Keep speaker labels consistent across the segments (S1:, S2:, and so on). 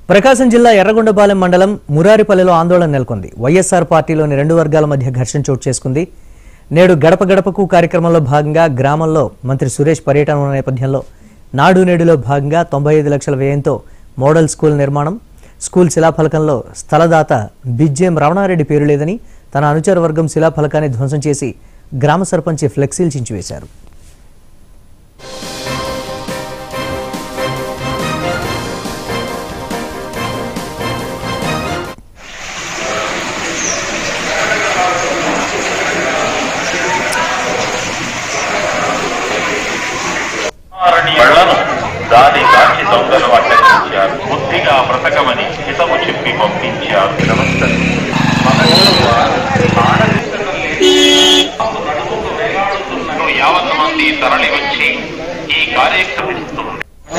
S1: ప్రకాశం జిల్లా ఎర్రగొండపాలెం మండలం మురారిపల్లెలో ఆందోళన నెలకొంది. వైఎస్ఆర్ పార్టీలోని రెండు వర్గాల మధ్య ఘర్షణ చోటు చేసుకుంది. నేడు గడప గడపకు కార్యక్రమంలో భాగంగా గ్రామంలో మంత్రి సురేష్ పర్యటన ఉన్న నేపథ్యంలో నాడు నేడులో భాగంగా 95 లక్షల వ్యయంతో మోడల్ స్కూల్ నిర్మాణం, స్కూల్ శిలాఫలకంలో స్థలదాత బిజ్జేం రమణారెడ్డి పేరు లేదని తన అనుచర వర్గం శిలాఫలకాన్ని ధ్వంసం చేసి గ్రామ సర్పంచ్ ఫ్లెక్సీలు చించివేశారు.
S2: దాని సాక్షి దొంగలు అడ్డగించారు. బుద్ధిగా బ్రతకమని హితము చెప్పి పంపించారు. యావత్ మంది తరలి వచ్చి ఈ కార్యక్రమిస్తున్నారు.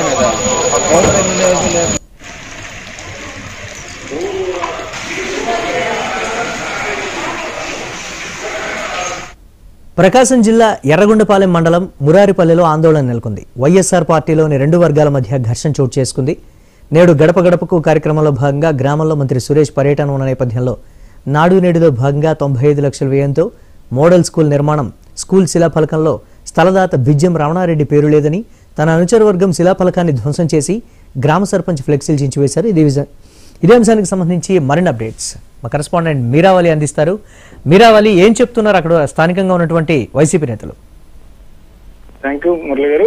S1: ప్రకాశం జిల్లా ఎర్రగొండపాలెం మండలం మురారిపల్లెలో ఆందోళన నెలకొంది. వైఎస్ఆర్ పార్టీలోని రెండు వర్గాల మధ్య ఘర్షణ చోటు చేసుకుంది. నేడు గడప గడపకు కార్యక్రమంలో భాగంగా గ్రామంలో మంత్రి సురేష్ పర్యటన ఉన్న నేపథ్యంలో నాడు నేడులో భాగంగా 95 లక్షల వ్యయంతో మోడల్ స్కూల్ నిర్మాణం, స్కూల్ శిలాఫలకంలో స్థలదాత బిజ్జెం రమణారెడ్డి పేరు లేదని తన అనుచర వర్గం శిలాఫలకాన్ని ధ్వంసం చేసి గ్రామ సర్పంచ్ ఫ్లెక్సీలు చించివేశారు. ఇదే అంశానికి సంబంధించి మరిన్ని అప్డేట్స్ మా కరెస్పాండెంట్ మీరావళి అందిస్తారు. మీరావళి, ఏం చెప్తున్నారు అక్కడ స్థానికంగా ఉన్నటువంటి వైసీపీ నేతలు?
S3: థ్యాంక్ యూ మురళి గారు.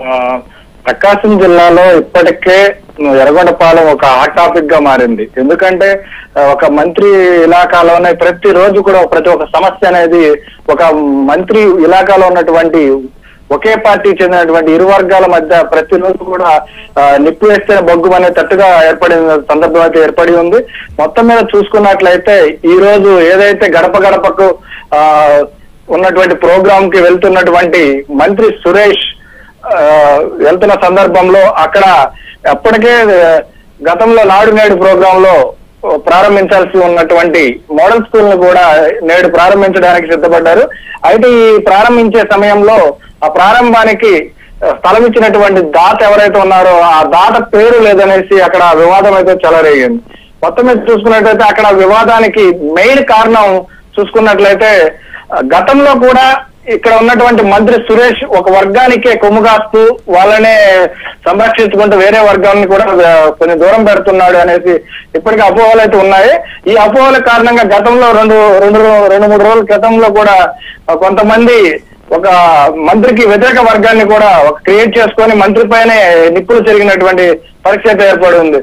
S3: ప్రకాశం జిల్లాలో ఇప్పటికే ఎర్రగొండపాలెం ఒక హాట్ టాపిక్ గా మారింది. ఎందుకంటే ఒక మంత్రి ఇలాకాలోనే ప్రతిరోజు కూడా ప్రతి ఒక్క సమస్య అనేది ఒక మంత్రి ఇలాకాలో ఉన్నటువంటి ఒకే పార్టీ చెందినటువంటి ఇరు వర్గాల మధ్య ప్రతిరోజు కూడా నిప్పు వేస్తే బొగ్గు అనే తట్టుగా ఏర్పడిన సందర్భం అయితే ఏర్పడి ఉంది. మొత్తం మీద చూసుకున్నట్లయితే ఈ రోజు ఏదైతే గడప గడపకు ఉన్నటువంటి ప్రోగ్రామ్ కి వెళ్తున్నటువంటి మంత్రి సురేష్ వెళ్తున్న సందర్భంలో అక్కడ అప్పటికే గతంలో నాడు నేడు ప్రోగ్రామ్ లో ప్రారంభించాల్సి ఉన్నటువంటి మోడల్ స్కూల్ ను కూడా నేడు ప్రారంభించడానికి సిద్ధపడ్డారు. అయితే ఈ ప్రారంభించే సమయంలో ఆ ప్రారంభానికి స్థలం ఇచ్చినటువంటి దాత ఎవరైతే ఉన్నారో ఆ దాత పేరు లేదనేసి అక్కడ వివాదం అయితే చెలరేగింది. మొత్తం మీద చూసుకున్నట్లయితే అక్కడ వివాదానికి మెయిన్ కారణం చూసుకున్నట్లయితే గతంలో కూడా ఇక్కడ ఉన్నటువంటి మంత్రి సురేష్ ఒక వర్గానికే కొమ్ము కాస్తూ వాళ్ళనే సంరక్షించుకుంటూ వేరే వర్గాన్ని కూడా కొంచెం దూరం పెడుతున్నాడు అనేసి ఇప్పటికీ అపోహలు అయితే ఉన్నాయి. ఈ అపోహల కారణంగా గతంలో రెండు మూడు రోజుల క్రితంలో కూడా కొంతమంది ఒక మంత్రికి వ్యతిరేక వర్గాన్ని కూడా క్రియేట్ చేసుకొని మంత్రి పైనే నిప్పులు జరిగినటువంటి పరిస్థితి ఏర్పడి ఉంది.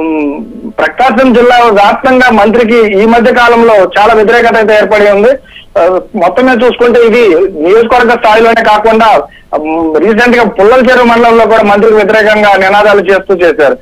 S3: ప్రకాశం జిల్లా వ్యాప్తంగా మంత్రికి ఈ మధ్య కాలంలో చాలా వ్యతిరేకత అయితే ఏర్పడి ఉంది. మొత్తం మీద చూసుకుంటే ఇది నియోజకవర్గ స్థాయిలోనే కాకుండా రీసెంట్ గా పుల్లల చెరువు మండలంలో కూడా మంత్రికి వ్యతిరేకంగా నినాదాలు చేశారు.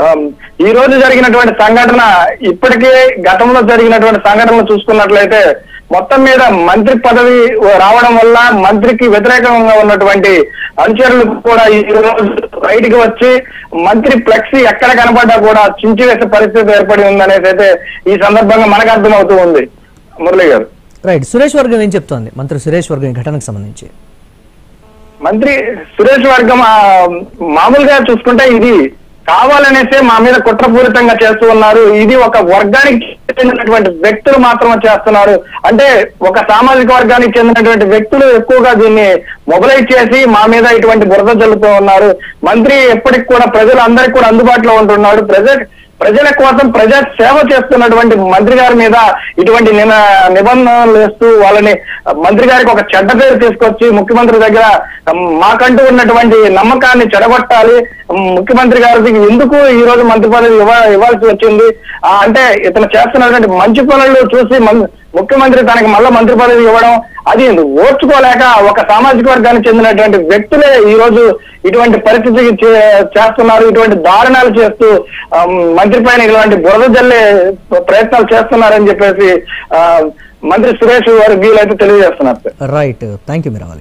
S3: ఈ రోజు జరిగినటువంటి సంఘటన ఇప్పటికే గతంలో జరిగినటువంటి సంఘటనలు చూసుకున్నట్లయితే మొత్తం మీద మంత్రి పదవి రావడం వల్ల మంత్రికి వ్యతిరేకంగా ఉన్నటువంటి అనుచరులు కూడా ఈ రోజు బయటికి వచ్చి మంత్రి ఫ్లెక్సీ ఎక్కడ కనపడ్డా కూడా చించివేసే పరిస్థితి ఏర్పడి ఉందనేసి అయితే ఈ సందర్భంగా మనకు అర్థమవుతూ ఉంది. మురళి గారు,
S1: రైట్. సురేష్ వర్గం ఏం చెప్తోంది? మంత్రి సురేష్ వర్గం ఘటనకు సంబంధించి
S3: మంత్రి సురేష్ వర్గం మామూలుగా చూసుకుంటే ఇది కావాలనేసే మా మీద కుట్రపూరితంగా చేస్తూ ఉన్నారు. ఇది ఒక వర్గానికి చెందినటువంటి వ్యక్తులు మాత్రమే చేస్తున్నారు. అంటే ఒక సామాజిక వర్గానికి చెందినటువంటి వ్యక్తులు ఎక్కువగా దీన్ని మొబలైజ్ చేసి మా మీద ఇటువంటి బురద జల్లుతూ ఉన్నారు. మంత్రి ఎప్పటికి కూడా ప్రజలందరికీ కూడా అందుబాటులో ఉంటున్నాడు. ప్రజల కోసం ప్రజా సేవ చేస్తున్నటువంటి మంత్రి గారి మీద ఇటువంటి నిబంధనలు వేస్తూ వాళ్ళని మంత్రి గారికి ఒక చెడ్డ పేరు తీసుకొచ్చి ముఖ్యమంత్రి దగ్గర మాకంటూ ఉన్నటువంటి నమ్మకాన్ని చెడగొట్టాలి, ముఖ్యమంత్రి గారికి ఎందుకు ఈ రోజు మంత్రి పదవి ఇవ్వాల్సి వచ్చింది అంటే ఇతను చేస్తున్నటువంటి మంచి పనులు చూసి ముఖ్యమంత్రి తనకి మళ్ళా మంత్రి పదవి ఇవ్వడం అది ఓర్చుకోలేక ఒక సామాజిక వర్గానికి చెందినటువంటి వ్యక్తులే ఈ రోజు ఇటువంటి పరిస్థితికి చేస్తున్నారు. ఇటువంటి దారుణాలు చేస్తూ మంత్రి పైన ఇలాంటి బురద జల్లే ప్రయత్నాలు చేస్తున్నారని చెప్పేసి మంత్రి సురేష్ వర్గీయులు అయితే తెలియజేస్తున్నారు.
S1: Right, thank you Meeravali.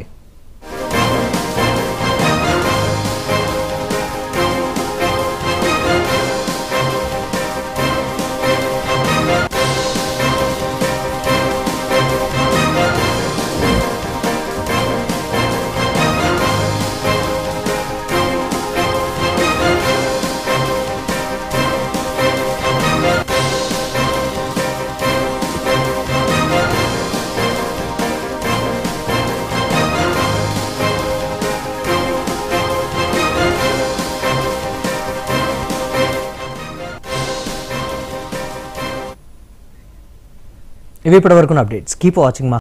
S1: ఇవి ఇప్పటివరకు అప్డేట్స్. Keep watching.